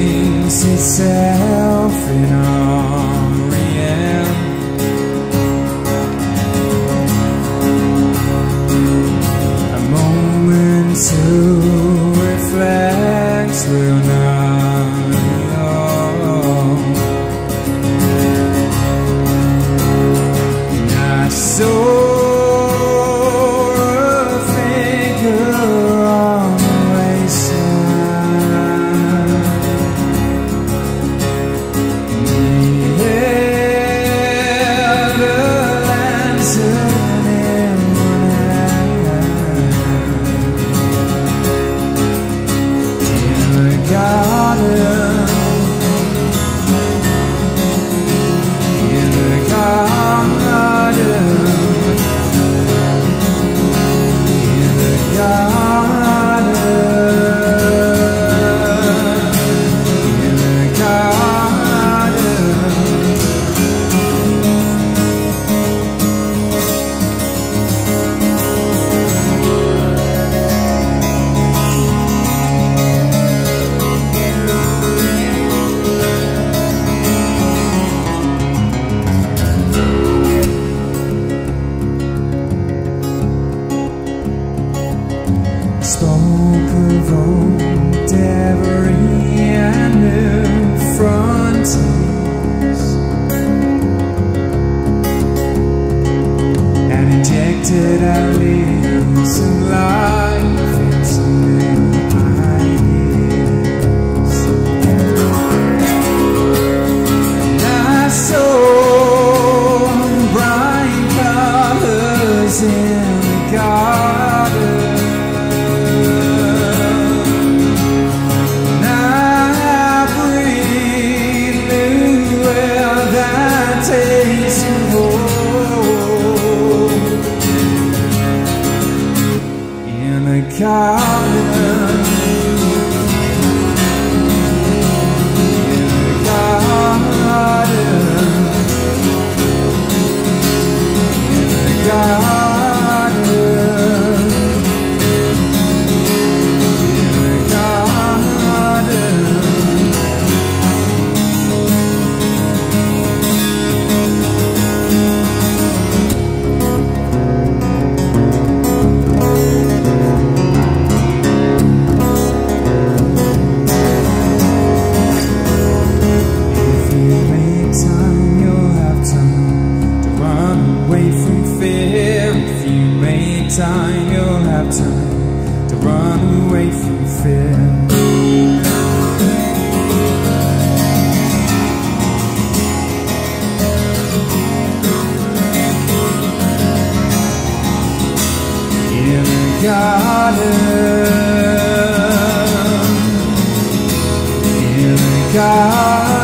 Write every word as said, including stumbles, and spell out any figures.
paints itself in Orient. A moment to reflect will not long. And I saw spoke of old every and new frontiers, and injected our lives and life into new ideas. And I saw bright colors in the garden. Garden, in the garden, in the garden, in the garden. Time you'll have time to run away from fear. In the garden, in the garden.